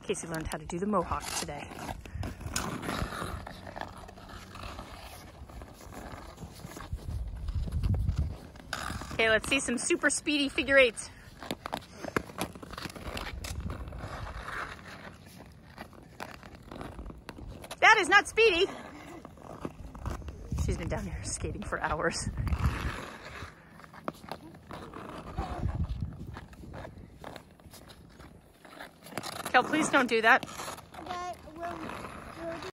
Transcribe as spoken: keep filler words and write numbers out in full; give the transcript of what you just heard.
Casey learned how to do the mohawk today. Okay, let's see some super speedy figure eights. That is not speedy. She's been down here skating for hours. Kel, please don't do that.